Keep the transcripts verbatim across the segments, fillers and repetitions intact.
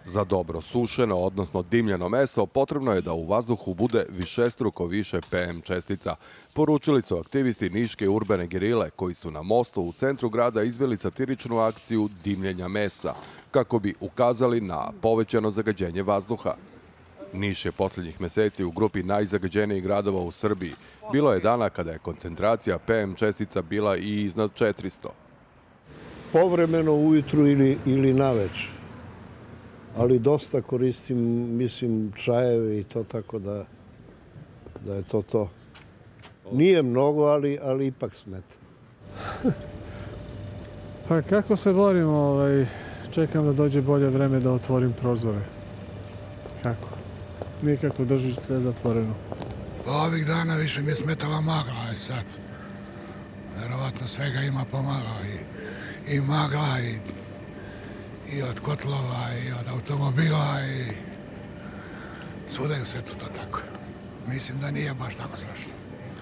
Za dobro sušeno, odnosno dimljeno meso, potrebno je da u vazduhu bude višestruko više P M čestica. Poručili su aktivisti Niške urbane gerile koji su na mostu u centru grada izveli satiričnu akciju dimljenja mesa, kako bi ukazali na povećano zagađenje vazduha. Niš je posljednjih meseci u grupi najzagađenijih gradova u Srbiji. Bilo je dana kada je koncentracija P M čestica bila i iznad četiristo. Povremeno ujutru ili, ili naveče. Ali dosta koristim, mislim, čajeve i to, tako da, da je to to. Nije mnogo, ali, ali ipak smeta. Pa kako se borim, ovaj, čekam da dođe bolje vreme da otvorim prozore. Kako? Nikako, drži sve zatvoreno. Pa ovih dana više mi je smetala magla, aj sad. Verovatno svega ima pomalo i, i magla i, i od kotlova i od automobila i svuda je u svetu to tako. Mislim da nije baš tako strašno.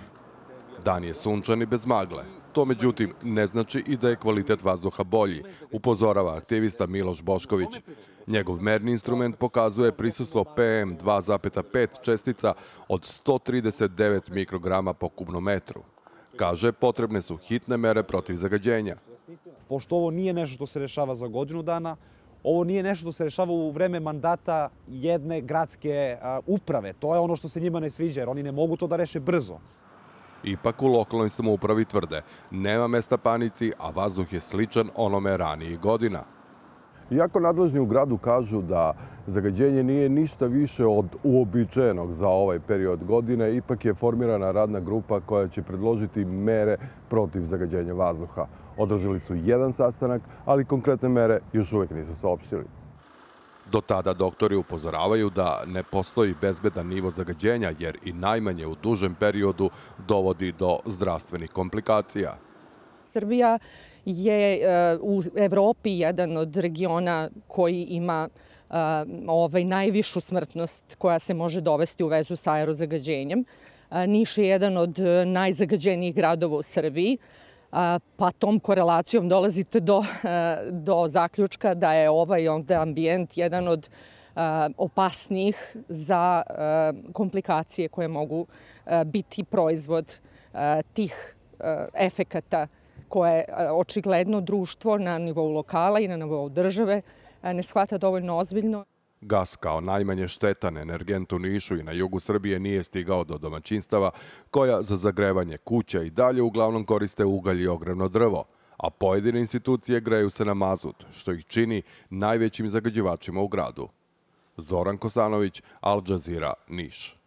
Dan je sunčan i bez magle. To, međutim, ne znači i da je kvalitet vazduha bolji, upozorava aktivista Miloš Bošković. Njegov merni instrument pokazuje prisustvo P M dva zarez pet čestica od sto trideset devet mikrograma po kubnom metru. Kaže, potrebne su hitne mere protiv zagađenja. Pošto ovo nije nešto što se rešava za godinu dana, ovo nije nešto što se rešava u vreme mandata jedne gradske uprave. To je ono što se njima ne sviđa, jer oni ne mogu to da reše brzo. Ipak u lokalnoj samoupravi tvrde, nema mesta panici, a vazduh je sličan onome ranijih godina. Iako nadležni u gradu kažu da zagađenje nije ništa više od uobičajenog za ovaj period godine, ipak je formirana radna grupa koja će predložiti mere protiv zagađenja vazduha. Održali su jedan sastanak, ali konkretne mere još uvijek nisu saopštili. Do tada doktori upozoravaju da ne postoji bezbedan nivo zagađenja, jer i najmanje u dužem periodu dovodi do zdravstvenih komplikacija. Srbija je u Evropi jedan od regiona koji ima ovaj, najvišu smrtnost koja se može dovesti u vezu sa aerozagađenjem. Niš je jedan od najzagađenijih gradova u Srbiji, pa tom korelacijom dolazite do, do zaključka da je ovaj onda ambijent jedan od opasnijih za komplikacije koje mogu biti proizvod tih efekata koje očigledno društvo na nivou lokala i na nivou države ne shvata dovoljno ozbiljno. Gas kao najmanje štetan energent u Nišu i na jugu Srbije nije stigao do domaćinstava koja za zagrevanje kuća i dalje uglavnom koriste ugalj i ogrevno drvo, a pojedine institucije greju se na mazut, što ih čini najvećim zagađivačima u gradu. Zoran Kosanović, Al Jazeera, Niš.